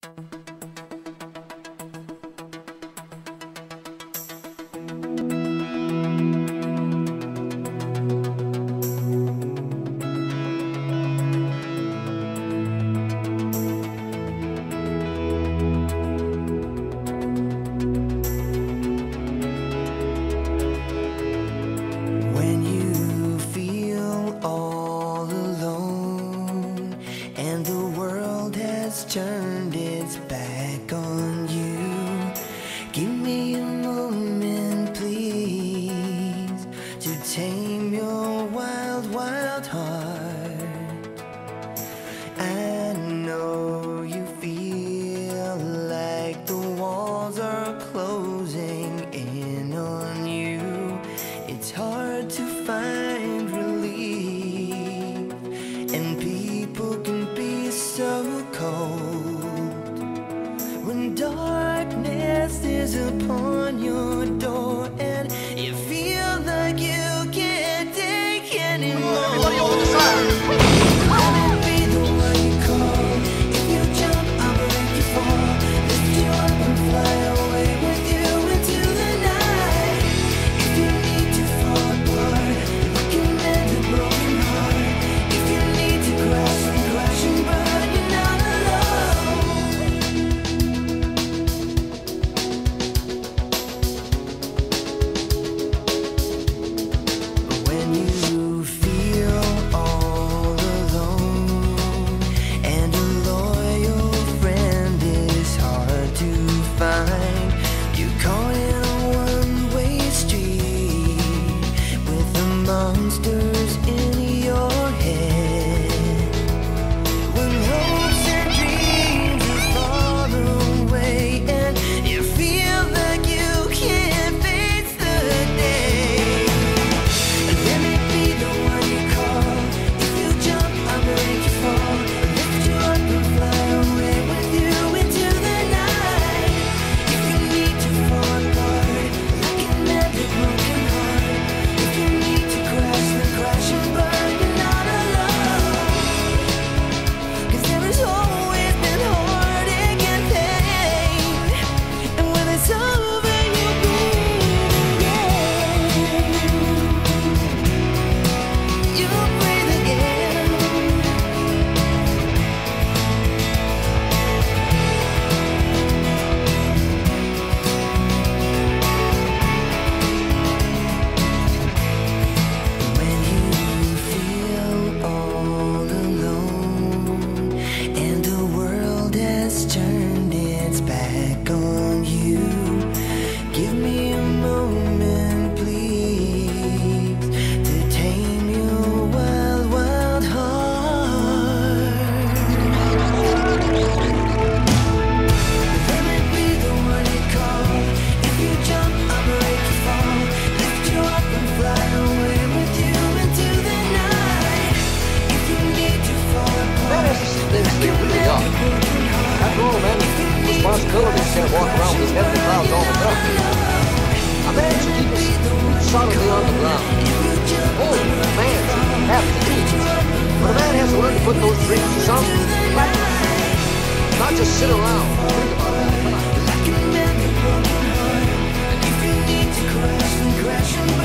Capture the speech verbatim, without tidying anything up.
Turned its back on you. Give me a moment, please, to tame your wild, wild heart. I know you feel like the walls are closing in on you. It's hard to find relief, and people can be so cold. When darkness is upon your door and you feel like you can't take anymore, everybody over the side. Let me be the one you call. If you jump, I'll break you fall. Lift you up and fly away with you into the night. If you need to fall apart, I can mend a broken heart. If you need to crash and crash and burn, you're not alone. When you feel all alone and a loyal friend is hard to find, you caught in a one-way street with the monsters in your head. When hopes and dreams are far away and you feel like you can't face the day, let me be the one you call. If you jump, I'll break you fall. Lift you up and fly away with you into the night. If you need to fall apart, I can mend a broken heart. If you need to crash, then crash and burn, you're not alone. 'Cause there has always been heartache and pain, and when it's over, you'll breathe again. You'll breathe again. When you feel all alone and the world has turned its back on you, give me a moment, please, to tame your wild, wild heart. Let me be the one you call. If you jump, I'll break you fall. Lift you up and fly away with you into the night. If you need to fall apart, Man, this is things get really off. After all, man, responsibility can't walk around with heavy clouds all the time. I managed to keep us solidly on the ground. Oh, man, half the dreams. But a man has to learn to put those dreams to some practice. Not just sit around and think about it. Come on. I can mend a broken heart. And if you need to crash, then crash and